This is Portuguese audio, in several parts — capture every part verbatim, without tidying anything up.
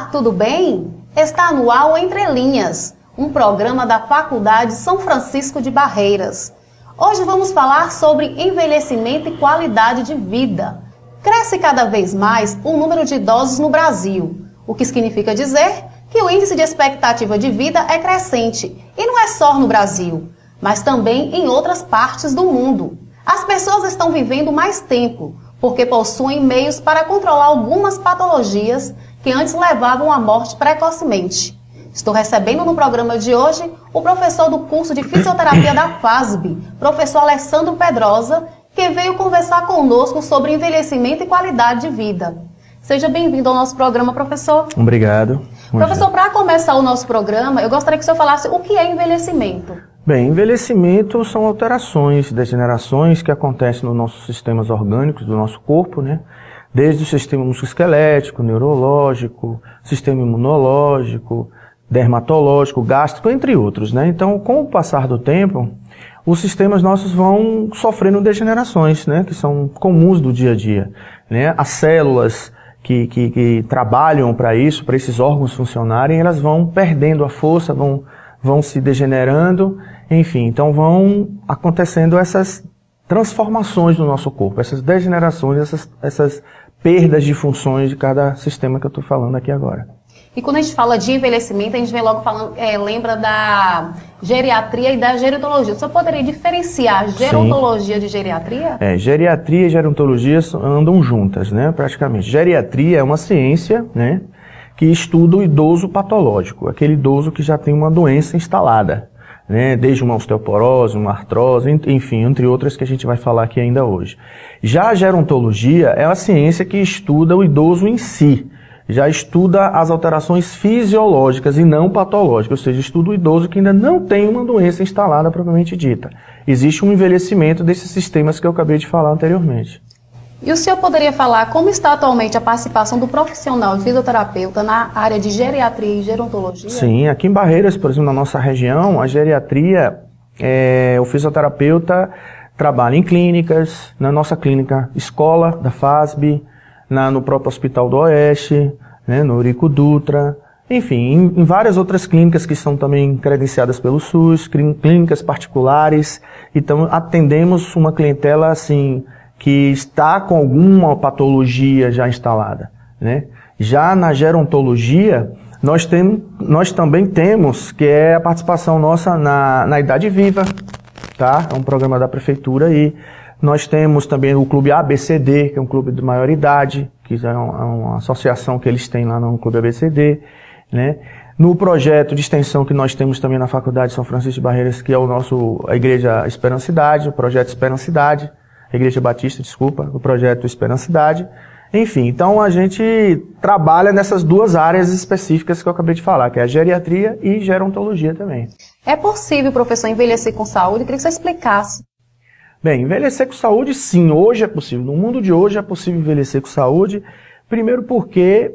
Olá, tudo bem? Está no ar o Entre Linhas, um programa da Faculdade São Francisco de Barreiras. Hoje vamos falar sobre envelhecimento e qualidade de vida. Cresce cada vez mais o número de idosos no Brasil, o que significa dizer que o índice de expectativa de vida é crescente, e não é só no Brasil, mas também em outras partes do mundo. As pessoas estão vivendo mais tempo, porque possuem meios para controlar algumas patologias que antes levavam à morte precocemente. Estou recebendo no programa de hoje o professor do curso de Fisioterapia da FASB, professor Alessandro Pedrosa, que veio conversar conosco sobre envelhecimento e qualidade de vida. Seja bem-vindo ao nosso programa, professor. Obrigado. Professor, para começar o nosso programa, eu gostaria que o senhor falasse o que é envelhecimento. Bem, envelhecimento são alterações, degenerações que acontecem nos nossos sistemas orgânicos do nosso corpo, né? Desde o sistema musculoesquelético, neurológico, sistema imunológico, dermatológico, gástrico, entre outros, né? Então, com o passar do tempo, os sistemas nossos vão sofrendo degenerações, né? Que são comuns do dia a dia, né? As células que, que, que trabalham para isso, para esses órgãos funcionarem, elas vão perdendo a força, vão, vão se degenerando, enfim, então vão acontecendo essas transformações no nosso corpo, essas degenerações, essas, essas perdas de funções de cada sistema que eu estou falando aqui agora. E quando a gente fala de envelhecimento, a gente vem logo falando, é, lembra da geriatria e da gerontologia. Você poderia diferenciar gerontologia Sim. de geriatria? É, geriatria e gerontologia andam juntas, né, praticamente. Geriatria é uma ciência, né, que estuda o idoso patológico, aquele idoso que já tem uma doença instalada, né, desde uma osteoporose, uma artrose, enfim, entre outras que a gente vai falar aqui ainda hoje. Já a gerontologia é a ciência que estuda o idoso em si, já estuda as alterações fisiológicas e não patológicas, ou seja, estuda o idoso que ainda não tem uma doença instalada propriamente dita. Existe um envelhecimento desses sistemas que eu acabei de falar anteriormente. E o senhor poderia falar como está atualmente a participação do profissional fisioterapeuta na área de geriatria e gerontologia? Sim, aqui em Barreiras, por exemplo, na nossa região, a geriatria, é, o fisioterapeuta trabalha em clínicas, na nossa clínica escola da FASB, na, no próprio Hospital do Oeste, né, no Eurico Dutra, enfim, em, em várias outras clínicas que são também credenciadas pelo SUS, clínicas particulares. Então atendemos uma clientela assim que está com alguma patologia já instalada, né? Já na gerontologia, nós, tem, nós também temos, que é a participação nossa na, na Idade Viva, tá? É um programa da prefeitura aí. Nós temos também o Clube A B C D, que é um clube de maior idade, que é uma, uma associação que eles têm lá no Clube A B C D, né? No projeto de extensão que nós temos também na Faculdade São Francisco de Barreiras, que é o nosso, a Igreja Esperancidade, o projeto Esperancidade, a Igreja Batista, desculpa, o projeto Esperancidade. Enfim, então a gente trabalha nessas duas áreas específicas que eu acabei de falar, que é a geriatria e gerontologia também. É possível, professor, envelhecer com saúde? Eu queria que você explicasse. Bem, envelhecer com saúde, sim, hoje é possível. No mundo de hoje é possível envelhecer com saúde, primeiro porque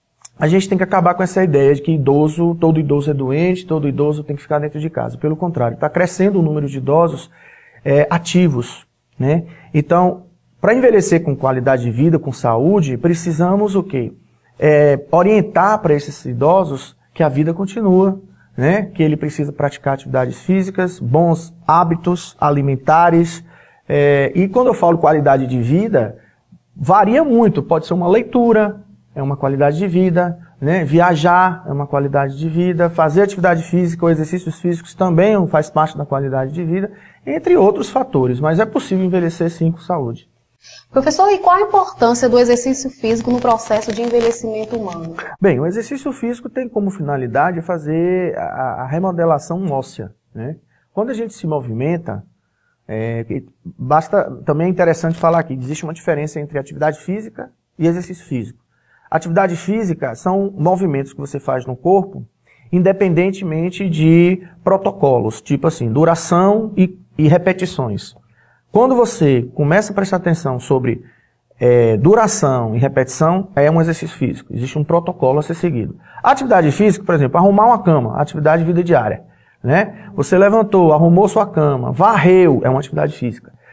a gente tem que acabar com essa ideia de que idoso, todo idoso é doente, todo idoso tem que ficar dentro de casa. Pelo contrário, está crescendo o número de idosos é, ativos, né? Então, para envelhecer com qualidade de vida, com saúde, precisamos o quê? É, orientar para esses idosos que a vida continua, né? Que ele precisa praticar atividades físicas, bons hábitos alimentares. É, e quando eu falo qualidade de vida, varia muito. Pode ser uma leitura, é uma qualidade de vida, né? Viajar é uma qualidade de vida, fazer atividade física ou exercícios físicos também faz parte da qualidade de vida, entre outros fatores. Mas é possível envelhecer sim com saúde. Professor, e qual a importância do exercício físico no processo de envelhecimento humano? Bem, o exercício físico tem como finalidade fazer a, a remodelação óssea, né? Quando a gente se movimenta, é, basta, também é interessante falar aqui, existe uma diferença entre atividade física e exercício físico. Atividade física são movimentos que você faz no corpo, independentemente de protocolos, tipo assim, duração e, e repetições. Quando você começa a prestar atenção sobre é, duração e repetição, é um exercício físico. Existe um protocolo a ser seguido. A atividade física, por exemplo, arrumar uma cama, atividade de vida diária, né? Você levantou, arrumou sua cama, varreu, é uma atividade física.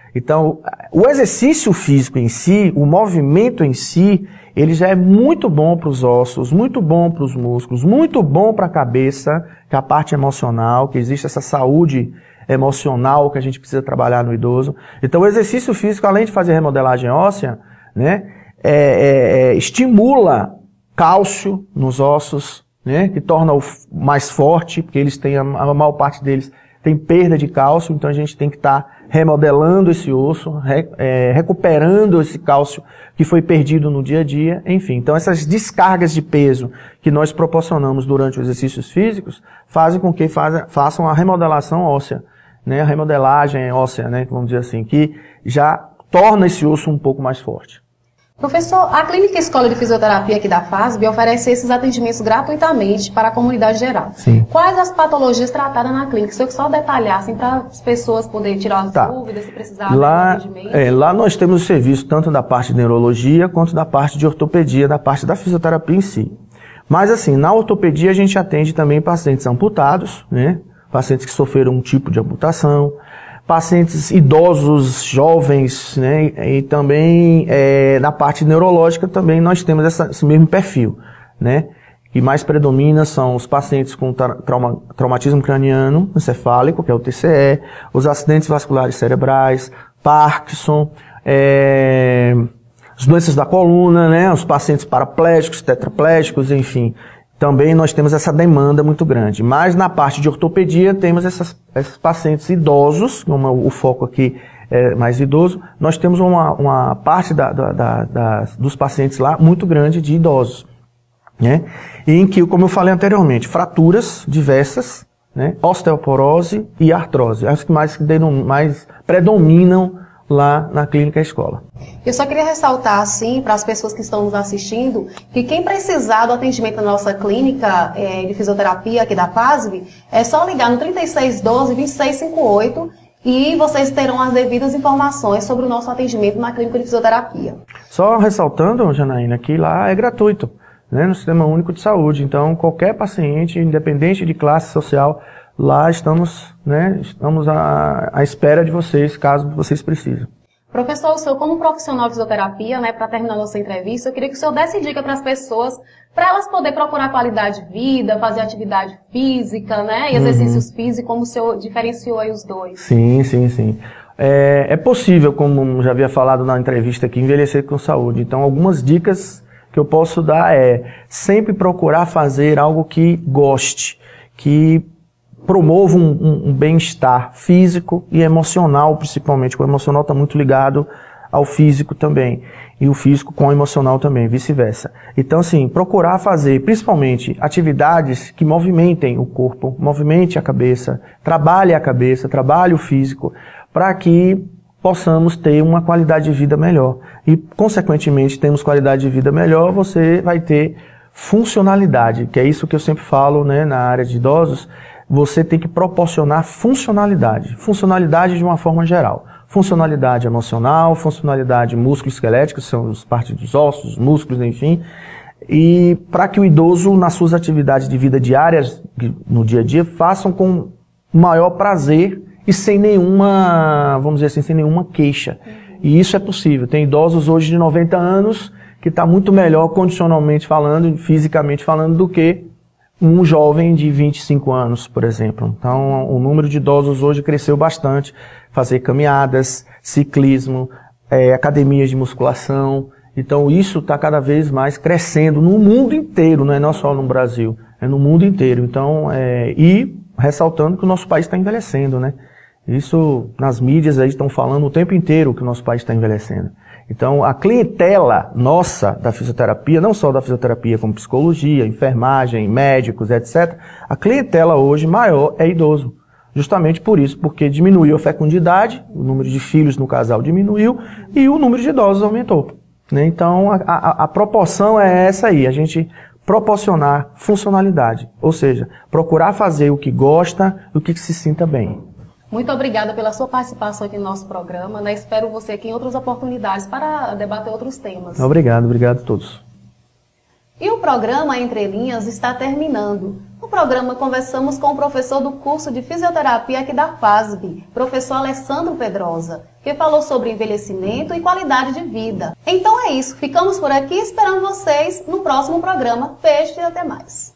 Então, o exercício físico em si, o movimento em si, ele já é muito bom para os ossos, muito bom para os músculos, muito bom para a cabeça, que é a parte emocional, que existe essa saúde emocional que a gente precisa trabalhar no idoso. Então, o exercício físico, além de fazer remodelagem óssea, né, é, é, é, estimula cálcio nos ossos, né, que torna o mais forte, porque eles têm, a, a maior parte deles tem perda de cálcio, então a gente tem que estar tá remodelando esse osso, re, é, recuperando esse cálcio que foi perdido no dia a dia, enfim. Então essas descargas de peso que nós proporcionamos durante os exercícios físicos fazem com que faz, façam a remodelação óssea, né, a remodelagem óssea, né, vamos dizer assim, que já torna esse osso um pouco mais forte. Professor, a Clínica Escola de Fisioterapia aqui da FASB oferece esses atendimentos gratuitamente para a comunidade geral. Sim. Quais as patologias tratadas na clínica? Se eu só detalhar, assim, para as pessoas poderem tirar as tá. dúvidas, se precisar lá, de atendimento. É, lá nós temos o serviço tanto da parte de neurologia quanto da parte de ortopedia, da parte da fisioterapia em si. Mas assim, na ortopedia a gente atende também pacientes amputados, né? Pacientes que sofreram um tipo de amputação, pacientes idosos, jovens, né, e também é, na parte neurológica também nós temos essa, esse mesmo perfil, né, que mais predomina são os pacientes com trauma, traumatismo craniano encefálico, que é o T C E, os acidentes vasculares cerebrais, Parkinson, é, as doenças da coluna, né, os pacientes paraplégicos, tetraplégicos, enfim. Também nós temos essa demanda muito grande. Mas na parte de ortopedia temos essas, esses pacientes idosos, uma, o foco aqui é mais idoso, nós temos uma, uma parte da, da, da, da, dos pacientes lá muito grande de idosos, né? E em que, como eu falei anteriormente, fraturas diversas, né? Osteoporose e artrose, as que mais, mais predominam lá na clínica escola. Eu só queria ressaltar, assim, para as pessoas que estão nos assistindo, que quem precisar do atendimento na nossa clínica é, de fisioterapia aqui da FASB, é só ligar no trinta e seis doze, vinte e seis cinquenta e oito e vocês terão as devidas informações sobre o nosso atendimento na clínica de fisioterapia. Só ressaltando, Janaína, que lá é gratuito, né, no Sistema Único de Saúde. Então, qualquer paciente, independente de classe social, lá estamos, né, estamos à, à espera de vocês, caso vocês precisem. Professor, o senhor, como profissional de fisioterapia, né, para terminar nossa entrevista, eu queria que o senhor desse dica para as pessoas, para elas poderem procurar qualidade de vida, fazer atividade física, né, e exercícios uhum. físicos, como o senhor diferenciou aí os dois. Sim, sim, sim. É, é possível, como já havia falado na entrevista aqui, envelhecer com saúde. Então, algumas dicas que eu posso dar é sempre procurar fazer algo que goste, que promova um, um, um bem-estar físico e emocional, principalmente. O emocional está muito ligado ao físico também. E o físico com o emocional também, vice-versa. Então, assim, procurar fazer, principalmente, atividades que movimentem o corpo, movimente a cabeça, trabalhe a cabeça, trabalhe o físico, para que possamos ter uma qualidade de vida melhor. E, consequentemente, temos qualidade de vida melhor, você vai ter funcionalidade, que é isso que eu sempre falo, né, na área de idosos. Você tem que proporcionar funcionalidade. Funcionalidade de uma forma geral. Funcionalidade emocional, funcionalidade músculo-esquelética, que são as partes dos ossos, músculos, enfim. E para que o idoso, nas suas atividades de vida diárias, no dia a dia, façam com maior prazer e sem nenhuma, vamos dizer assim, sem nenhuma queixa. E isso é possível. Tem idosos hoje de noventa anos que está muito melhor condicionalmente falando, fisicamente falando, do que um jovem de vinte e cinco anos, por exemplo. Então, o número de idosos hoje cresceu bastante. Fazer caminhadas, ciclismo, é, academias de musculação. Então, isso está cada vez mais crescendo no mundo inteiro, não é não só no Brasil, é no mundo inteiro. Então, é, e ressaltando que o nosso país está envelhecendo, né? Isso, nas mídias aí estão falando o tempo inteiro que o nosso país está envelhecendo. Então, a clientela nossa da fisioterapia, não só da fisioterapia, como psicologia, enfermagem, médicos, etcétera, a clientela hoje maior é idoso. Justamente por isso, porque diminuiu a fecundidade, o número de filhos no casal diminuiu e o número de idosos aumentou. Né? Então, a, a, a proporção é essa aí, a gente proporcionar funcionalidade, ou seja, procurar fazer o que gosta e o que se sinta bem. Muito obrigada pela sua participação aqui no nosso programa, né? Espero você aqui em outras oportunidades para debater outros temas. Obrigado, obrigado a todos. E o programa Entre Linhas está terminando. No programa conversamos com o professor do curso de fisioterapia aqui da FASB, professor Alessandro Pedrosa, que falou sobre envelhecimento e qualidade de vida. Então é isso, ficamos por aqui esperando vocês no próximo programa. Beijo e até mais.